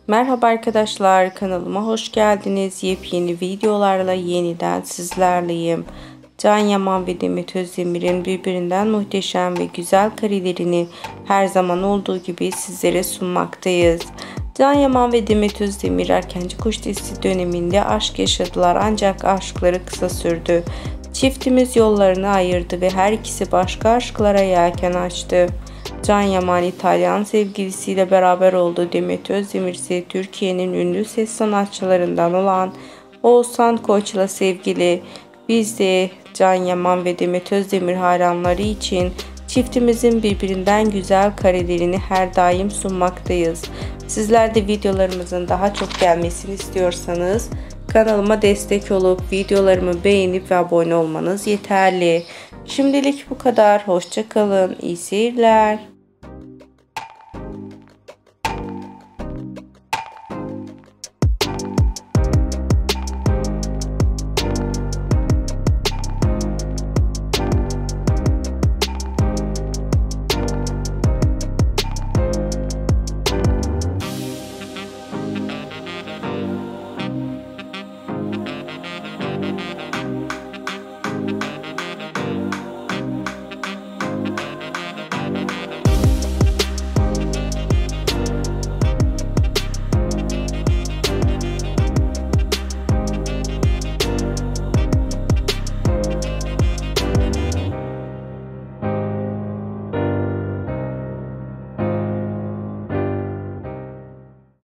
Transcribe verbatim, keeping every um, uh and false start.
Merhaba arkadaşlar, kanalıma hoş geldiniz. Yepyeni videolarla yeniden sizlerleyim. Can Yaman ve Demet Özdemir'in birbirinden muhteşem ve güzel karelerini her zaman olduğu gibi sizlere sunmaktayız. Can Yaman ve Demet Özdemir Erkenci Kuş dizisi döneminde aşk yaşadılar, ancak aşkları kısa sürdü. Çiftimiz yollarını ayırdı ve her ikisi başka aşklara yelken açtı. Can Yaman İtalyan sevgilisiyle beraber oldu. Demet Özdemir ise Türkiye'nin ünlü ses sanatçılarından olan Oğuzhan Koç'la sevgili. Biz de Can Yaman ve Demet Özdemir hayranları için çiftimizin birbirinden güzel karelerini her daim sunmaktayız. Sizler de videolarımızın daha çok gelmesini istiyorsanız kanalıma destek olup videolarımı beğenip ve abone olmanız yeterli. Şimdilik bu kadar. Hoşça kalın. İyi seyirler.